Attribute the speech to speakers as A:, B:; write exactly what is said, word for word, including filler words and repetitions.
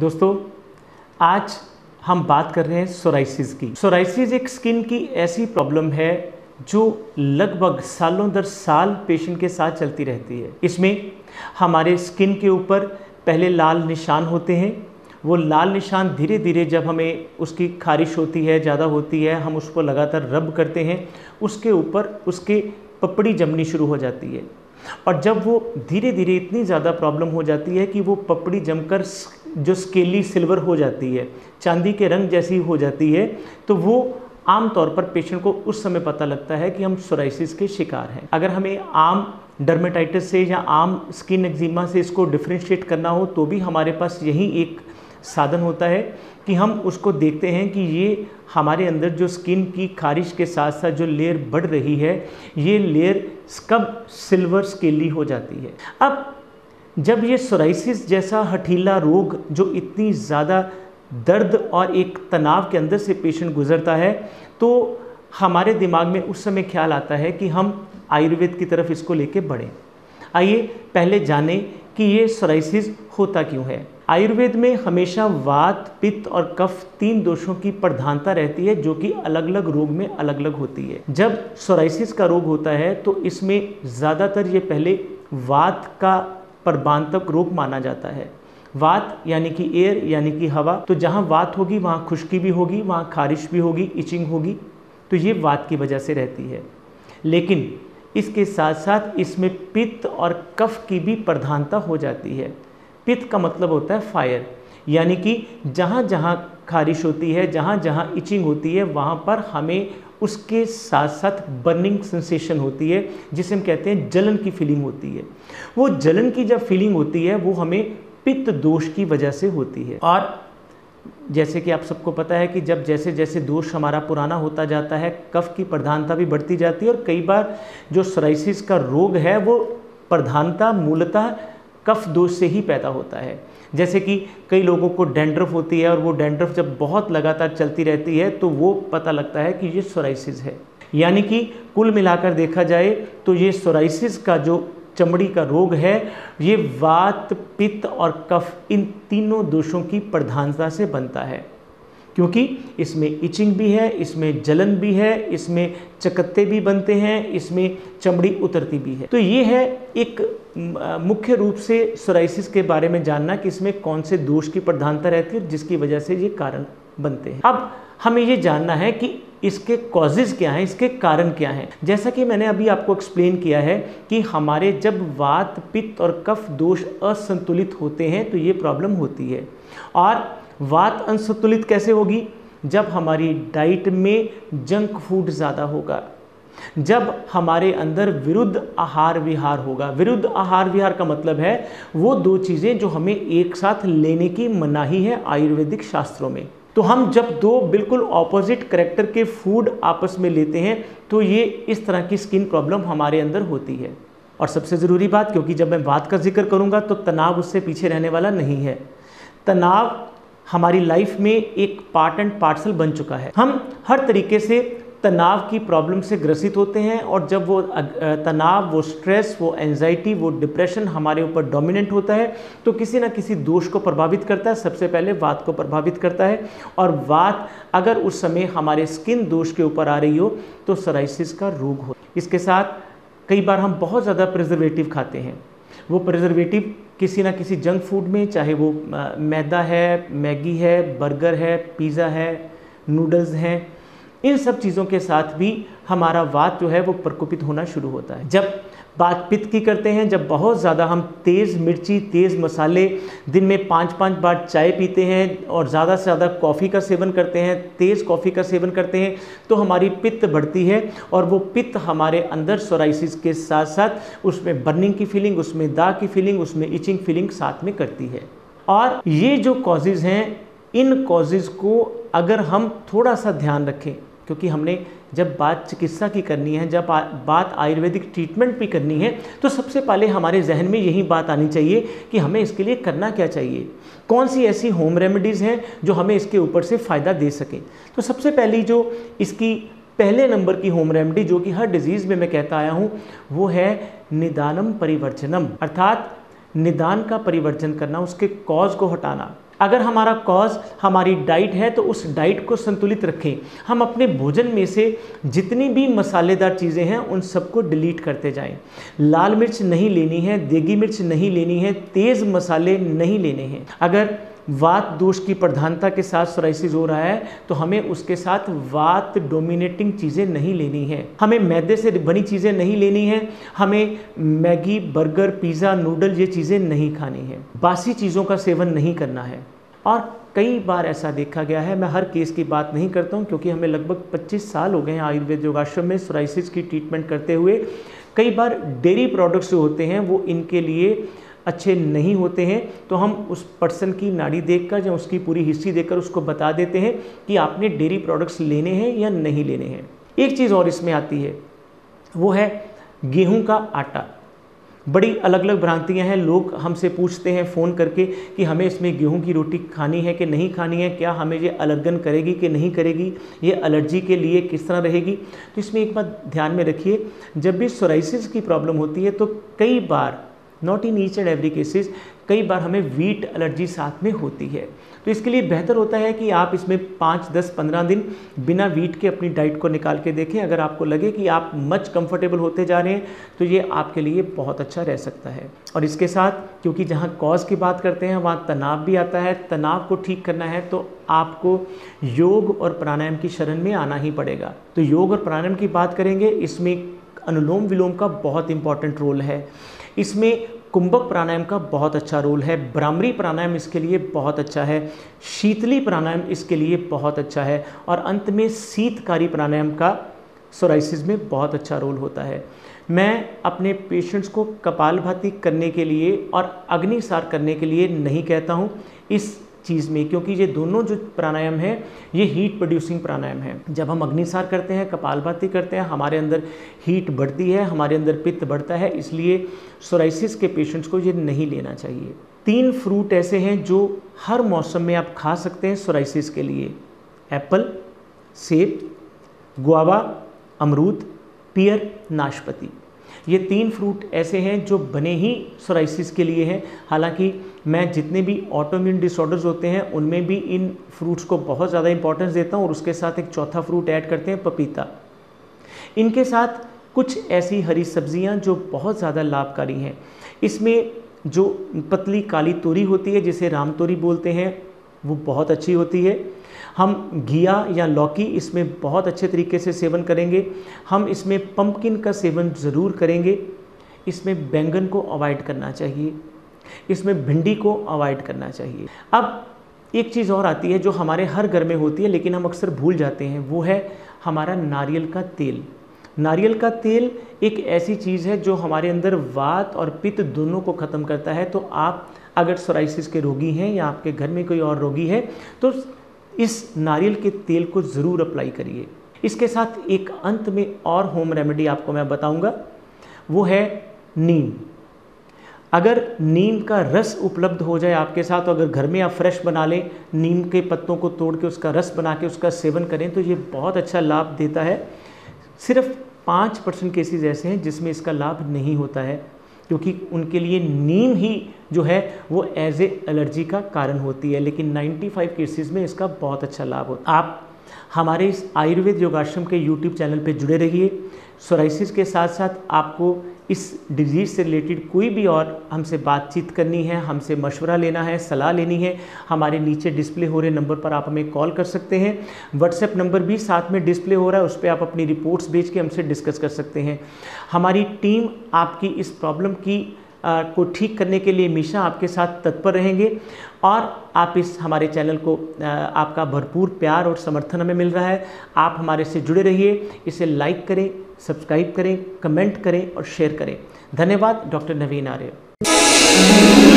A: दोस्तों, आज हम बात कर रहे हैं सोराइसिस की। सोराइसिस एक स्किन की ऐसी प्रॉब्लम है जो लगभग सालों दर साल पेशेंट के साथ चलती रहती है। इसमें हमारे स्किन के ऊपर पहले लाल निशान होते हैं। वो लाल निशान धीरे धीरे जब हमें उसकी खारिश होती है, ज़्यादा होती है, हम उसको लगातार रब करते हैं, उसके ऊपर उसके पपड़ी जमनी शुरू हो जाती है। और जब वो धीरे धीरे इतनी ज़्यादा प्रॉब्लम हो जाती है कि वो पपड़ी जमकर जो स्केली सिल्वर हो जाती है, चांदी के रंग जैसी हो जाती है, तो वो आम तौर पर पेशेंट को उस समय पता लगता है कि हम सोराइसिस के शिकार हैं। अगर हमें आम डर्मेटाइटिस से या आम स्किन एक्जिमा से इसको डिफ्रेंशिएट करना हो तो भी हमारे पास यही एक साधन होता है कि हम उसको देखते हैं कि ये हमारे अंदर जो स्किन की खारिश के साथ साथ जो लेयर बढ़ रही है, ये लेयर कब सिल्वर स्केली हो जाती है। अब जब ये सोराइसिस जैसा हठीला रोग जो इतनी ज़्यादा दर्द और एक तनाव के अंदर से पेशेंट गुजरता है, तो हमारे दिमाग में उस समय ख्याल आता है कि हम आयुर्वेद की तरफ इसको लेके बढ़ें। आइए पहले जानें कि ये सोराइसिस होता क्यों है। आयुर्वेद में हमेशा वात, पित्त और कफ तीन दोषों की प्रधानता रहती है, जो कि अलग अलग रोग में अलग अलग होती है। जब सोराइसिस का रोग होता है तो इसमें ज़्यादातर ये पहले वात का प्रबांतक रोग माना जाता है। वात यानी कि एयर यानी कि हवा, तो जहाँ वात होगी वहाँ खुश्की भी होगी, वहाँ खारिश भी होगी, इचिंग होगी, तो ये वात की वजह से रहती है। लेकिन इसके साथ साथ इसमें पित्त और कफ की भी प्रधानता हो जाती है। पित्त का मतलब होता है फायर, यानी कि जहाँ जहाँ खारिश होती है, जहाँ जहाँ इचिंग होती है, वहाँ पर हमें उसके साथ साथ बर्निंग सेंसेशन होती है, जिसे हम कहते हैं जलन की फीलिंग होती है। वो जलन की जब फीलिंग होती है वो हमें पित्त दोष की वजह से होती है। और जैसे कि आप सबको पता है कि जब जैसे जैसे दोष हमारा पुराना होता जाता है, कफ की प्रधानता भी बढ़ती जाती है। और कई बार जो सोराइसिस का रोग है वो प्रधानता मूलतः कफ दोष से ही पैदा होता है। जैसे कि कई लोगों को डैंड्रफ होती है और वो डैंड्रफ जब बहुत लगातार चलती रहती है तो वो पता लगता है कि ये सोराइसिस है। यानी कि कुल मिलाकर देखा जाए तो ये सोराइसिस का जो चमड़ी का रोग है, ये वात, पित्त और कफ इन तीनों दोषों की प्रधानता से बनता है, क्योंकि इसमें इचिंग भी है, इसमें जलन भी है, इसमें चकत्ते भी बनते हैं, इसमें चमड़ी उतरती भी है। तो ये है एक मुख्य रूप से सोराइसिस के बारे में जानना कि इसमें कौन से दोष की प्रधानता रहती है जिसकी वजह से ये कारण बनते हैं। अब हमें ये जानना है कि इसके कॉजेज़ क्या हैं, इसके कारण क्या हैं। जैसा कि मैंने अभी आपको एक्सप्लेन किया है कि हमारे जब वात, पित्त और कफ दोष असंतुलित होते हैं तो ये प्रॉब्लम होती है। और वात असंतुलित कैसे होगी? जब हमारी डाइट में जंक फूड ज़्यादा होगा, जब हमारे अंदर विरुद्ध आहार विहार होगा। विरुद्ध आहार विहार का मतलब है वो दो चीज़ें जो हमें एक साथ लेने की मनाही है आयुर्वेदिक शास्त्रों में। तो हम जब दो बिल्कुल ऑपोजिट कैरेक्टर के फूड आपस में लेते हैं तो ये इस तरह की स्किन प्रॉब्लम हमारे अंदर होती है। और सबसे ज़रूरी बात, क्योंकि जब मैं बात का जिक्र करूँगा तो तनाव उससे पीछे रहने वाला नहीं है। तनाव हमारी लाइफ में एक पार्ट एंड पार्सल बन चुका है। हम हर तरीके से तनाव की प्रॉब्लम से ग्रसित होते हैं, और जब वो तनाव, वो स्ट्रेस, वो एंजाइटी, वो डिप्रेशन हमारे ऊपर डोमिनेंट होता है तो किसी ना किसी दोष को प्रभावित करता है। सबसे पहले वात को प्रभावित करता है, और वात अगर उस समय हमारे स्किन दोष के ऊपर आ रही हो तो सोराइसिस का रोग हो। इसके साथ कई बार हम बहुत ज़्यादा प्रिजर्वेटिव खाते हैं। वो प्रिजर्वेटिव किसी ना किसी जंक फूड में, चाहे वो मैदा है, मैगी है, बर्गर है, पिज़्ज़ा है, नूडल्स हैं, इन सब चीज़ों के साथ भी हमारा वात जो है वो प्रकोपित होना शुरू होता है। जब बात पित्त की करते हैं, जब बहुत ज़्यादा हम तेज़ मिर्ची, तेज़ मसाले, दिन में पाँच पाँच बार चाय पीते हैं और ज़्यादा से ज़्यादा कॉफ़ी का सेवन करते हैं, तेज़ कॉफ़ी का सेवन करते हैं, तो हमारी पित्त बढ़ती है। और वो पित्त हमारे अंदर सोराइसिस के साथ साथ उसमें बर्निंग की फीलिंग, उसमें दाग की फीलिंग, उसमें इचिंग फीलिंग साथ में करती है। और ये जो कॉजेज़ हैं, इन कॉजेज़ को अगर हम थोड़ा सा ध्यान रखें, क्योंकि हमने जब बात चिकित्सा की करनी है, जब बात आयुर्वेदिक ट्रीटमेंट भी करनी है, तो सबसे पहले हमारे जहन में यही बात आनी चाहिए कि हमें इसके लिए करना क्या चाहिए, कौन सी ऐसी होम रेमेडीज़ हैं जो हमें इसके ऊपर से फ़ायदा दे सकें। तो सबसे पहली जो इसकी पहले नंबर की होम रेमेडी जो कि हर डिजीज़ में मैं कहता आया हूँ, वो है निदानम परिवर्जनम, अर्थात निदान का परिवर्जन करना, उसके कॉज को हटाना। अगर हमारा कॉज हमारी डाइट है तो उस डाइट को संतुलित रखें। हम अपने भोजन में से जितनी भी मसालेदार चीज़ें हैं उन सबको डिलीट करते जाएं। लाल मिर्च नहीं लेनी है, देगी मिर्च नहीं लेनी है, तेज़ मसाले नहीं लेने हैं। अगर वात दोष की प्रधानता के साथ सोराइसिस हो रहा है तो हमें उसके साथ वात डोमिनेटिंग चीज़ें नहीं लेनी है। हमें मैदे से बनी चीज़ें नहीं लेनी है। हमें मैगी, बर्गर, पिज़्ज़ा, नूडल ये चीज़ें नहीं खानी है। बासी चीज़ों का सेवन नहीं करना है। और कई बार ऐसा देखा गया है, मैं हर केस की बात नहीं करता हूँ क्योंकि हमें लगभग पच्चीस साल हो गए हैं आयुर्वेद योगाश्रम में सोराइसिस की ट्रीटमेंट करते हुए। कई बार डेयरी प्रोडक्ट्स जो होते हैं वो इनके लिए अच्छे नहीं होते हैं, तो हम उस पर्सन की नाड़ी देखकर या उसकी पूरी हिस्ट्री देखकर उसको बता देते हैं कि आपने डेयरी प्रोडक्ट्स लेने हैं या नहीं लेने हैं। एक चीज़ और इसमें आती है, वो है गेहूं का आटा। बड़ी अलग अलग भ्रांतियां हैं। लोग हमसे पूछते हैं फ़ोन करके कि हमें इसमें गेहूं की रोटी खानी है कि नहीं खानी है, क्या हमें ये एलर्जन करेगी कि नहीं करेगी, ये एलर्जी के लिए किस तरह रहेगी। तो इसमें एक बात ध्यान में रखिए, जब भी सोराइसिस की प्रॉब्लम होती है तो कई बार, not in each and every cases, कई बार हमें वीट एलर्जी साथ में होती है। तो इसके लिए बेहतर होता है कि आप इसमें पाँच दस पंद्रह दिन बिना वीट के अपनी डाइट को निकाल के देखें। अगर आपको लगे कि आप मच कंफर्टेबल होते जा रहे हैं तो ये आपके लिए बहुत अच्छा रह सकता है। और इसके साथ, क्योंकि जहाँ कॉज की बात करते हैं वहाँ तनाव भी आता है, तनाव को ठीक करना है तो आपको योग और प्राणायाम की शरण में आना ही पड़ेगा। तो योग और प्राणायाम की बात करेंगे, इसमें अनुलोम विलोम का बहुत इंपॉर्टेंट रोल है। इसमें कुंभक प्राणायाम का बहुत अच्छा रोल है। भ्रामरी प्राणायाम इसके लिए बहुत अच्छा है। शीतली प्राणायाम इसके लिए बहुत अच्छा है। और अंत में शीतकारी प्राणायाम का सोराइसिस में बहुत अच्छा रोल होता है। मैं अपने पेशेंट्स को कपालभाति करने के लिए और अग्निसार करने के लिए नहीं कहता हूँ इस चीज़ में, क्योंकि ये दोनों जो प्राणायाम है ये हीट प्रोड्यूसिंग प्राणायाम है। जब हम अग्निसार करते हैं, कपालभाति करते हैं, हमारे अंदर हीट बढ़ती है, हमारे अंदर पित्त बढ़ता है, इसलिए सोराइसिस के पेशेंट्स को ये नहीं लेना चाहिए। तीन फ्रूट ऐसे हैं जो हर मौसम में आप खा सकते हैं सोराइसिस के लिए: एप्पल, सेब, गुआवा, अमरूद, पियर, नाशपाती। ये तीन फ्रूट ऐसे हैं जो बने ही सोराइसिस के लिए हैं। हालांकि मैं जितने भी ऑटोइम्यून डिसऑर्डर्स होते हैं उनमें भी इन फ्रूट्स को बहुत ज़्यादा इंपॉर्टेंस देता हूँ और उसके साथ एक चौथा फ्रूट ऐड करते हैं, पपीता। इनके साथ कुछ ऐसी हरी सब्जियां जो बहुत ज़्यादा लाभकारी हैं। इसमें जो पतली काली तोरी होती है, जिसे राम तोरी बोलते हैं, वो बहुत अच्छी होती है। हम घिया या लौकी इसमें बहुत अच्छे तरीके से सेवन करेंगे। हम इसमें पंपकिन का सेवन ज़रूर करेंगे। इसमें बैंगन को अवॉइड करना चाहिए, इसमें भिंडी को अवॉइड करना चाहिए। अब एक चीज़ और आती है जो हमारे हर घर में होती है लेकिन हम अक्सर भूल जाते हैं, वो है हमारा नारियल का तेल। नारियल का तेल एक ऐसी चीज़ है जो हमारे अंदर वात और पित्त दोनों को ख़त्म करता है। तो आप अगर सोराइसिस के रोगी हैं या आपके घर में कोई और रोगी है तो इस नारियल के तेल को ज़रूर अप्लाई करिए। इसके साथ एक अंत में और होम रेमेडी आपको मैं बताऊंगा, वो है नीम। अगर नीम का रस उपलब्ध हो जाए आपके साथ, तो अगर घर में आप फ्रेश बना लें, नीम के पत्तों को तोड़ के उसका रस बना के उसका सेवन करें तो ये बहुत अच्छा लाभ देता है। सिर्फ पाँच परसेंट केसेस ऐसे हैं जिसमें इसका लाभ नहीं होता है, क्योंकि उनके लिए नीम ही जो है वो एज ए एलर्जी का कारण होती है, लेकिन पचानवे केसेस में इसका बहुत अच्छा लाभ होता है। आप हमारे इस आयुर्वेद योगाश्रम के यूट्यूब चैनल पे जुड़े रहिए। सोराइसिस के साथ साथ आपको इस डिजीज़ से रिलेटेड कोई भी और हमसे बातचीत करनी है, हमसे मशवरा लेना है, सलाह लेनी है, हमारे नीचे डिस्प्ले हो रहे नंबर पर आप हमें कॉल कर सकते हैं। व्हाट्सएप नंबर भी साथ में डिस्प्ले हो रहा है, उस पर आप अपनी रिपोर्ट्स भेज के हमसे डिस्कस कर सकते हैं। हमारी टीम आपकी इस प्रॉब्लम की आ, को ठीक करने के लिए हमेशा आपके साथ तत्पर रहेंगे और आप इस हमारे चैनल को आ, आपका भरपूर प्यार और समर्थन हमें मिल रहा है। आप हमारे से जुड़े रहिए, इसे लाइक करें, सब्सक्राइब करें, कमेंट करें और शेयर करें। धन्यवाद। डॉक्टर नवीन आर्य।